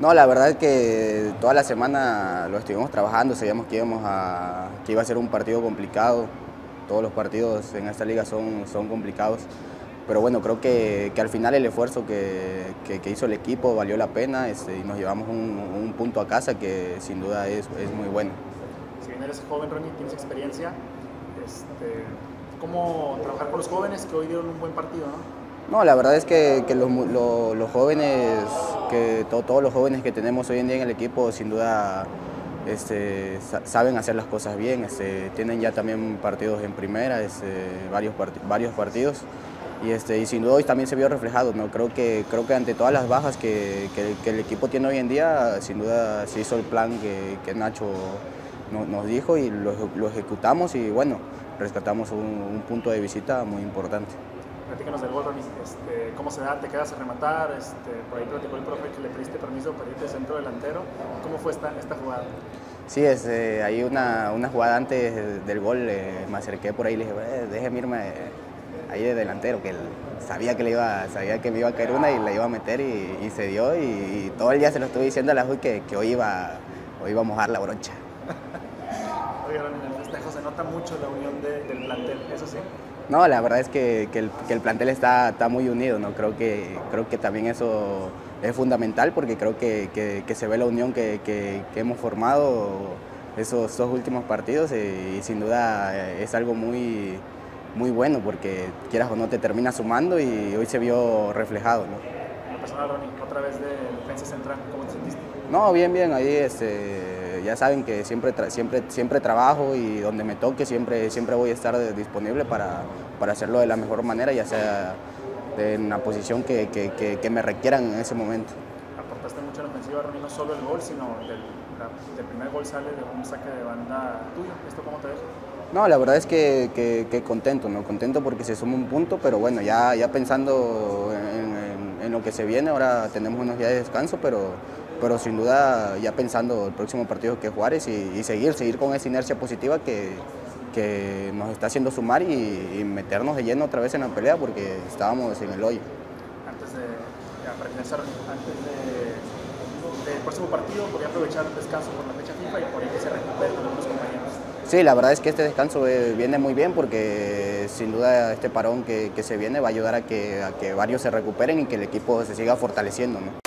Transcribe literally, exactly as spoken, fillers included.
No, la verdad es que toda la semana lo estuvimos trabajando, sabíamos que, íbamos a, que iba a ser un partido complicado. Todos los partidos en esta liga son, son complicados, pero bueno, creo que, que al final el esfuerzo que, que, que hizo el equipo valió la pena, este, y nos llevamos un, un punto a casa que sin duda es, es muy bueno. Si bien eres joven, Ronnie, tienes experiencia, este, ¿cómo trabajar con los jóvenes que hoy dieron un buen partido, no? No, la verdad es que, que los, los, los jóvenes, que to, todos los jóvenes que tenemos hoy en día en el equipo, sin duda este, saben hacer las cosas bien, este, tienen ya también partidos en primera, este, varios, part, varios partidos, y, este, y sin duda hoy también se vio reflejado, ¿no? Creo que, creo que ante todas las bajas que, que, que el equipo tiene hoy en día, sin duda se hizo el plan que, que Nacho no, nos dijo y lo, lo ejecutamos y bueno, rescatamos un, un punto de visita muy importante. Platícanos del gol, Ronnie. Este, ¿Cómo se da? ¿Te quedas a rematar? Este, por ahí platicó el profe que le pediste permiso para irte de centro delantero. ¿Cómo fue esta, esta jugada? Sí, es, eh, hay una, una jugada antes del gol, eh, me acerqué por ahí y le dije, eh, déjeme irme ahí de delantero, que él sabía que, le iba, sabía que me iba a caer una y la iba a meter y, y se dio y, y todo el día se lo estuve diciendo a la Juy que, que hoy, iba, hoy iba a mojar la brocha. Oye, Ronnie, en el festejo se nota mucho la unión de, del plantel, ¿eso sí? No, la verdad es que, que, el, que el plantel está, está muy unido, ¿no? Creo que, creo que también eso es fundamental porque creo que, que, que se ve la unión que, que, que hemos formado esos dos últimos partidos y, y sin duda es algo muy, muy bueno porque quieras o no te termina sumando y hoy se vio reflejado, ¿no? En lo personal, Ronnie, otra vez de defensa central, ¿cómo te sentiste? No, bien, bien, ahí este, ya saben que siempre, tra siempre, siempre trabajo y donde me toque siempre, siempre voy a estar disponible para, para hacerlo de la mejor manera, ya sea en la posición que, que, que, que me requieran en ese momento. Aportaste mucho en la ofensiva, Ronnie, no solo el gol, sino del, la, del primer gol sale de un saque de banda tuyo. ¿Esto cómo te deja? No, la verdad es que, que, que contento, ¿no? Contento porque se suma un punto, pero bueno, ya, ya pensando en, en, en lo que se viene, ahora tenemos unos días de descanso, pero, pero sin duda ya pensando el próximo partido que es Juárez y, y seguir, seguir con esa inercia positiva que, que nos está haciendo sumar y, y meternos de lleno otra vez en la pelea porque estábamos en el hoyo. Antes de, ya, para finalizar, antes de, del próximo partido, podría aprovechar el descanso por la fecha FIFA y por ahí que se recuperen algunos compañeros. Sí, la verdad es que este descanso viene muy bien porque sin duda este parón que, que se viene va a ayudar a que, a que varios se recuperen y que el equipo se siga fortaleciendo, ¿no?